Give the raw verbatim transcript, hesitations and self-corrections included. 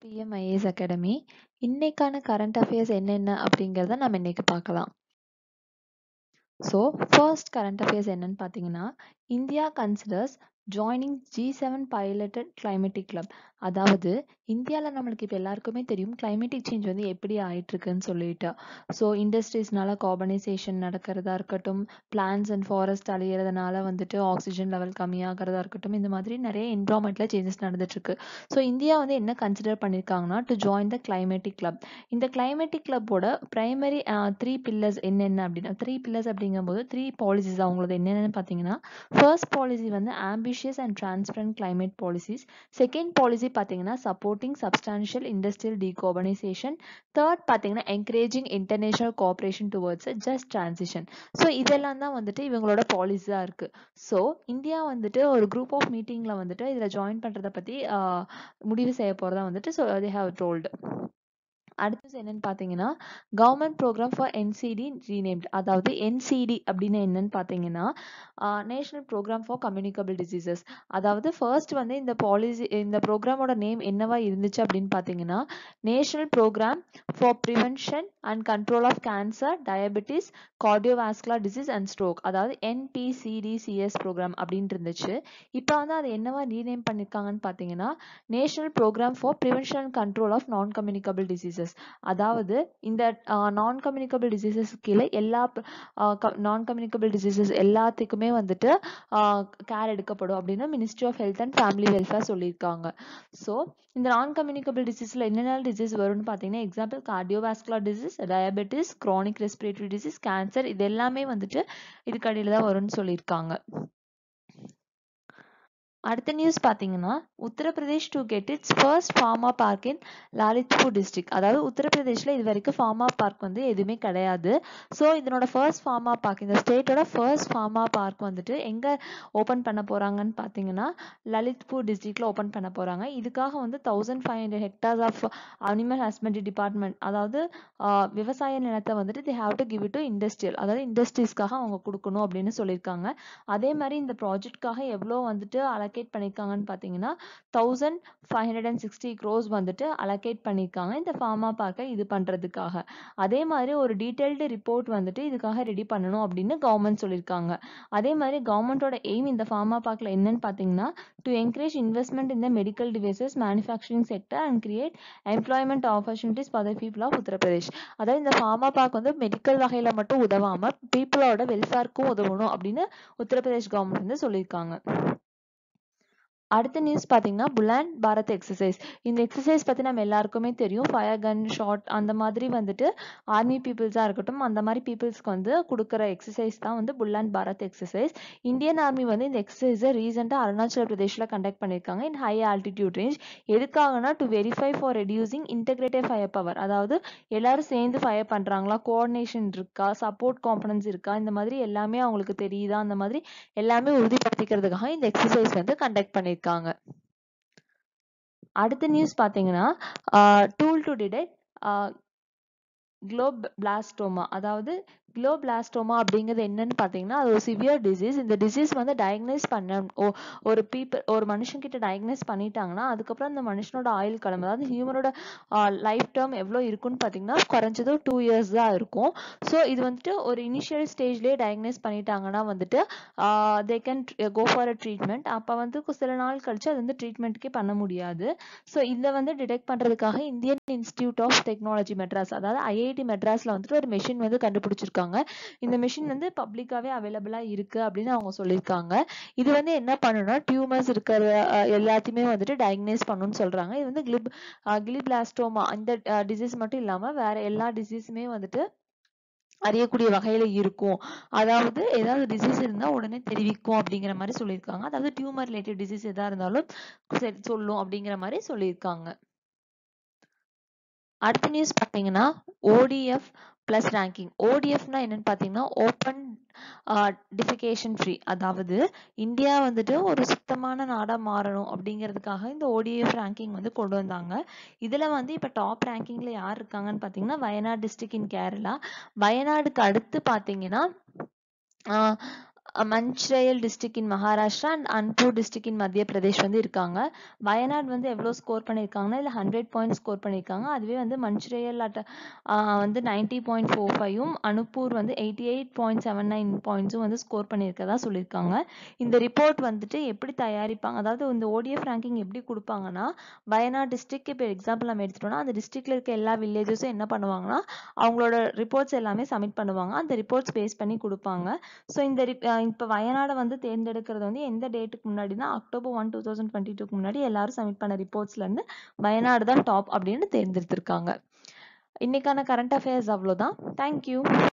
P M I A S Academy. இன்னைக்கான current affairs என்னென்ன அப்படிங்கிறத நம்ம இன்னைக்கு பார்க்கலாம். So, first current affairs என்னன்னு பார்த்தீங்கன்னா, India considers joining G seven piloted climatic club. அதாவது இந்தியாவில் நம்மளுக்கு இப்போ எல்லாருக்குமே தெரியும் கிளைமேட்டிக் சேஞ்ச் வந்து எப்படி ஆயிட்டு இருக்குன்னு சொல்லிட்டு. ஸோ இண்டஸ்ட்ரீஸ்னால கார்பனைசேஷன் நடக்கிறதா இருக்கட்டும், பிளான்ஸ் அண்ட் ஃபாரஸ்ட் அழியறதுனால வந்துட்டு ஆக்சிஜன் லெவல் கம்மியாகிறதா இருக்கட்டும், இந்த மாதிரி நிறைய என்விரான்மெண்ட்ல சேஞ்சஸ் நடந்துட்டு இருக்கு. ஸோ இந்தியா வந்து என்ன கன்சிடர் பண்ணியிருக்காங்கன்னா to join the climatic club. இந்த கிளைமேட்டிக் கிளப்போட பிரைமரி த்ரீ பில்லர்ஸ் என்னென்ன அப்படின்னா, த்ரீ பில்லர்ஸ் அப்படிங்கும்போது த்ரீ பாலிசிஸ் அவங்களது என்னென்னு பார்த்தீங்கன்னா, ஃபர்ஸ்ட் பாலிசி வந்து ambitious and transparent climate policies. Second policy பார்த்தீங்கன்னா supporting substantial industrial decarbonisation. Third பார்த்தீங்கன்னா encouraging international cooperation towards just transition. So இதெல்லாம் தான் வந்துட்டு இவங்களோட பாலிசியாக இருக்கு. ஸோ இந்தியா வந்துட்டு ஒரு குரூப் ஆஃப் மீட்டிங்ல வந்துட்டு இதில் ஜாயின் பண்றதை பத்தி முடிவு செய்ய போறதா வந்துட்டு ஸோ தே ஹேவ் டோல்டு. அடுத்தது என்னன்னு பார்த்தீங்கன்னா government programme for NCD renamed. அதாவது என்சிடி அப்படின்னு என்னன்னு பார்த்தீங்கன்னா national programme for communicable diseases. அதாவது ஃபர்ஸ்ட் வந்து இந்த பாலிசி இந்த ப்ரோக்ராமோட நேம் என்னவா இருந்துச்சு அப்படின்னு பார்த்தீங்கன்னா national programme for prevention and control of cancer, diabetes, cardiovascular disease and stroke. அதாவது என்பிசிடிசிஎஸ் ப்ரோக்ராம் அப்படின்ட்டு இருந்துச்சு. இப்போ வந்து அது என்னவா ரீநேம் பண்ணிருக்காங்கன்னு பார்த்தீங்கன்னா national programme for prevention and control of non communicable diseases. அதாவது இந்த நான் கம்யூனிகபிள் டிசீசஸ் கீழே எல்லா நான் கம்யூனிகபிள் டிசீசஸ் எல்லாத்துக்குமே வந்துட்டு கேர் எடுக்கப்படும் அப்படின்னு ministry of health and family welfare சொல்லியிருக்காங்க. ஸோ இந்த நான் கம்யூனிகபிள் டிசீஸ்ல என்னென்ன டிசீஸ் வரும்னு பார்த்தீங்கன்னா example cardiovascular disease, diabetes, chronic respiratory disease, cancer, இது எல்லாமே வந்துட்டு இதுக்கு அடியில் தான் வரும்னு சொல்லியிருக்காங்க. அடுத்த நியூஸ் பார்த்தீங்கன்னா Uttar Pradesh to get it's first pharma park in Lalitpur district. அதாவது உத்தரப்பிரதேஷ்ல இது வரைக்கும் ஃபார்மா பார்க் வந்து எதுவுமே கிடையாது. ஸோ இதனோட ஃபர்ஸ்ட் ஃபார்மா பார்க், இந்த ஸ்டேட்டோட ஃபர்ஸ்ட் ஃபார்மா பார்க் வந்துட்டு எங்க ஓப்பன் பண்ண போறாங்கன்னு பார்த்தீங்கன்னா லலித்பூர் டிஸ்ட்ரிக்ட்ல ஓப்பன் பண்ண போறாங்க. இதுக்காக வந்து thousand five hundred hectares of animal husbandry department, அதாவது விவசாய நிலத்தை வந்துட்டு they have to give it to industrial, அதாவது இண்டஸ்ட்ரீஸ்க்காக அவங்க கொடுக்கணும் அப்படின்னு சொல்லியிருக்காங்க. அதே மாதிரி இந்த ப்ராஜெக்ட்காக எவ்வளோ வந்துட்டு அலோகேட் பண்ணிருக்காங்கன்னு பார்த்தீங்கன்னா thousand five hundred and sixty crores வந்துட்டு அலோகேட் பண்ணியிருக்காங்க இந்த ஃபார்மா பார்க்கை இது பண்றதுக்காக. அதே மாதிரி ஒரு டீடைல்டு ரிப்போர்ட் வந்துட்டு இதுக்காக ரெடி பண்ணணும் அப்படின்னு கவர்மெண்ட் சொல்லியிருக்காங்க. அதே மாதிரி கவர்மெண்டோட எய்ம் இந்த ஃபார்மா பார்க்ல என்னன்னு பார்த்தீங்கன்னா to encourage investment in the medical devices manufacturing sector and create employment opportunities for the people of Uttar Pradesh. அதாவது இந்த ஃபார்மா பார்க் வந்து மெடிக்கல் வகையில மட்டும் உதவாம பீப்புளோட வெல்ஃபேருக்கும் உதவணும் அப்படின்னு உத்தரப்பிரதேஷ் கவர்மெண்ட் வந்து சொல்லியிருக்காங்க. அடுத்த நியூஸ் பார்த்தீங்கன்னா புலாண்ட் பாரத் எக்ஸசைஸ். இந்த எக்ஸசைஸ் பற்றி நம்ம எல்லாருக்குமே தெரியும். ஃபயர் கன் ஷாட் அந்த மாதிரி வந்துட்டு ஆர்மி பீப்புள்ஸாக இருக்கட்டும் அந்த மாதிரி பீப்புள்ஸ்க்கு வந்து கொடுக்குற எக்ஸசைஸ் தான் வந்து Buland Bharat exercise. Indian army வந்து இந்த எக்ஸசைஸை ரீசெண்டாக அருணாச்சல பிரதேஷில் கண்டக்ட் பண்ணியிருக்காங்க இன் ஹை ஆல்டிடியூட் ரேஞ்ச். எதுக்காகனா to verify for reducing integrated fire power. அதாவது எல்லாரும் சேர்ந்து ஃபயர் பண்ணுறாங்களா, கோஆர்டினேஷன் இருக்கா, சப்போர்ட் காம்பனன்ஸ் இருக்கா, இந்த மாதிரி எல்லாமே அவங்களுக்கு தெரியுதா, அந்த மாதிரி எல்லாமே உறுதிப்படுத்திக்கிறதுக்காக இந்த எக்ஸசைஸ் வந்து கண்டக்ட் பண்ணி இருக்காங்க. அடுத்த நியூஸ் பாத்தீங்கன்னா டூல் டு டிடெக்ட் குளோபிளாஸ்டோமா. அதாவது குளோபிளாஸ்டோமா அப்படிங்கிறது என்னன்னு பார்த்தீங்கன்னா அது ஒரு சிவியர் டிசீஸ். இந்த டிசீஸ் வந்து டயக்னைஸ் பண்ண ஒரு பீப்புள் ஒரு மனுஷன் கிட்ட டயக்னைஸ் பண்ணிட்டாங்கன்னா அதுக்கப்புறம் அந்த மனுஷனோட ஆயுள் காலம், அதாவது ஹியூமனோட லைஃப் டேர்ம் எவ்வளோ இருக்குன்னு பார்த்தீங்கன்னா குறைஞ்சது டூ இயர்ஸ் தான் இருக்கும். ஸோ இது வந்துட்டு ஒரு இனிஷியல் ஸ்டேஜ்லேயே டயக்னைஸ் பண்ணிட்டாங்கன்னா வந்துட்டு they can go for a treatment. அப்போ வந்து சில நாள் கழிச்சு அது வந்து ட்ரீட்மெண்ட்டுக்கே பண்ண முடியாது. ஸோ இதை வந்து டிடெக்ட் பண்ணுறதுக்காக Indian Institute of Technology Madras, அதாவது ஐஐடி மெட்ராஸ்ல வந்துட்டு ஒரு மெஷின் வந்து கண்டுபிடிச்சிருக்காங்க. இந்த மெஷின் வந்து பப்ளிக்காவே அவைலபிளா இருக்கு அப்படின்னு அவங்க சொல்லியிருக்காங்க. இது வந்து என்ன பண்ணுனா டியூமர்ஸ் இருக்கிற எல்லாத்தையுமே வந்துட்டு டயக்னைஸ் பண்ணுன்னு சொல்றாங்க. இது வந்து கிளிப் கிளிபிளாஸ்டோமா இந்த டிசீஸ் மட்டும் இல்லாம வேற எல்லா டிசீஸுமே வந்துட்டு அறியக்கூடிய வகையில இருக்கும். அதாவது ஏதாவது டிசீஸ் இருந்தா உடனே தெரிவிக்கும் அப்படிங்கிற மாதிரி சொல்லியிருக்காங்க. அதாவது டியூமர் ரிலேட்டட் டிசீஸ் எதா இருந்தாலும் சரி சொல்லும் அப்படிங்கிற மாதிரி சொல்லியிருக்காங்க. அடுத்த நியூஸ் பார்த்தீங்கன்னா ஓடிஎஃப் பிளஸ் ரேங்கிங். ஓடிஎஃப்னா என்னன்னு பார்த்தீங்கன்னா ஓப்பன் டிஃபிகேஷன் ஃப்ரீ. அதாவது இந்தியா வந்துட்டு ஒரு சுத்தமான நாடா மாறணும் அப்படிங்கிறதுக்காக இந்த ஓடிஎஃப் ரேங்கிங் வந்து கொண்டு வந்தாங்க. இதுல வந்து இப்ப டாப் ரேங்கிங்ல யார் இருக்காங்கன்னு பார்த்தீங்கன்னா வயநாடு டிஸ்ட்ரிக்ட் இன் கேரளா. வயநாடுக்கு அடுத்து பார்த்தீங்கன்னா Mancherial district in Maharashtra and Anuppur district in Madhya Pradesh வந்து இருக்காங்க. வயநாடு வந்து எவ்வளோ ஸ்கோர் பண்ணியிருக்காங்கன்னா இதில் ஹண்ட்ரட் பாயிண்ட் ஸ்கோர் பண்ணியிருக்காங்க. அதுவே வந்து மஞ்ச்ரேல் அட் வந்து நைன்டி பாயிண்ட் ஃபோர் ஃபைவும் அனுப்பூர் வந்து eighty eight point seven nine பாயிண்ட்ஸும் வந்து ஸ்கோர் பண்ணியிருக்கதா சொல்லியிருக்காங்க. இந்த ரிப்போர்ட் வந்துட்டு எப்படி தயாரிப்பாங்க, அதாவது இந்த ஓடிஎஃப் ரேங்கிங் எப்படி கொடுப்பாங்கன்னா, வயநாடு டிஸ்ட்ரிக்ட் இப்போ எக்ஸாம்பிள் நம்ம எடுத்துட்டோம்னா அந்த டிஸ்ட்ரிக்ட்ல இருக்க எல்லா வில்லேஜஸும் என்ன பண்ணுவாங்கன்னா அவங்களோட ரிப்போர்ட்ஸ் எல்லாமே சப்மிட் பண்ணுவாங்க. அந்த ரிப்போர்ட்ஸ் பேஸ் பண்ணி கொடுப்பாங்க. ஸோ இந்த இப்போ வயநாடை வந்து தேர்ந்தெடுக்கிறது வந்து எந்த டேட்டுக்கு முன்னாடினா October one two thousand twenty டூக்கு முன்னாடி எல்லாரும் சப்மிட் பண்ண ரிப்போர்ட்ஸ்லேருந்து வயநாடு தான் டாப் அப்படின்னு தேர்ந்தெடுத்திருக்காங்க. இன்னைக்கான கரண்ட் அஃபேர்ஸ் அவ்வளோதான். தேங்க்யூ.